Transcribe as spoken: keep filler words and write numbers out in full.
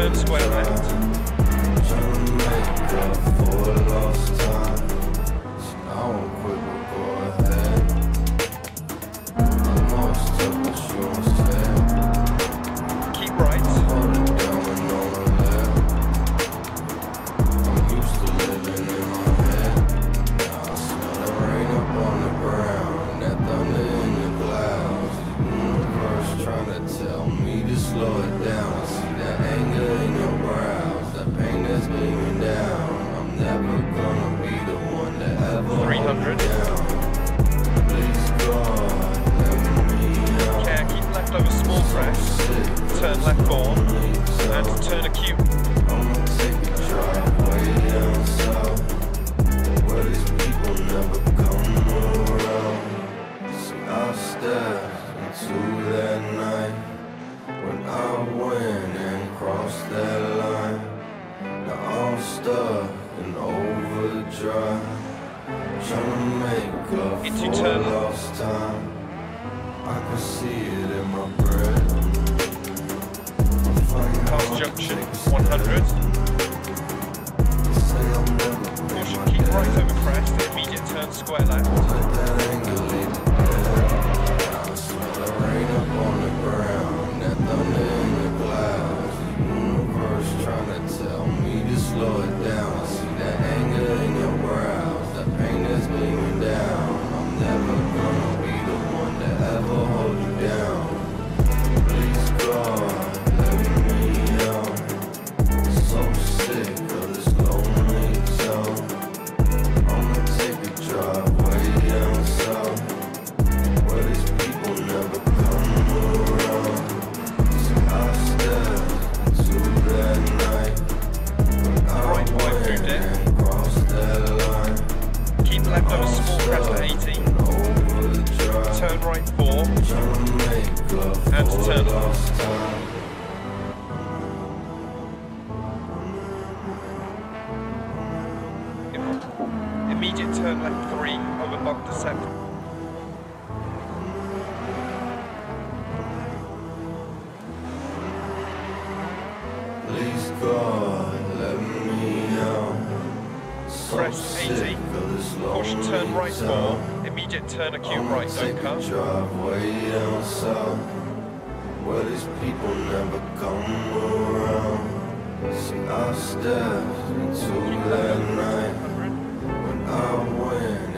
turn square left. Trying to make up for lost time. So I won't quit, but go ahead. I know it's tough, but you won't stay. Keep right. Hold it down and on the left. I'm used to living in my head. Now I smell the rain up on the ground and that thunder in the clouds. The universe trying to tell me to slow it down. I see that anger in your brows, that pain that's beaming down. I'm never gonna be the one to ever three hundred. hold you down. Please God, let me out. Care, keep left over small crest. Turn left four. And turn acute. I'ma take a drive way down south, where these people never come around. See, I stepped into that night when I went and crossed that line. Now I'm stuck in overdrive, trying to make up Into for turn. lost time. I can see it in my breath. Past junction, one hundred. Caution, keep right over crest, immediate turn square left. Let that anger lead the dead. I smell the rain up on the ground, that thunder in the clouds. The universe trying to tell me to slow it down. I see that anger in your brows, that pain that's beaming down. I'm never gonna be the one to ever hold you down. Please God, let me out. So sick of this lonely zone. I'ma take a drive way down south, where these people never come around. See, I stepped into that night when I Right five through went dip. and crossed that line. Keep left over I'm small crest stuck at eighty. in overdrive, Turn right four. trying to make up And for turn. lost time. Immediate turn left three over bump to seven. Please God, let me out. So Crest sick eighty. of this Caution turn lonely right four. town. Immediate turn acute I'ma right, take don't a come. drive way down south, where these people never come around. See, I stepped into that night when I went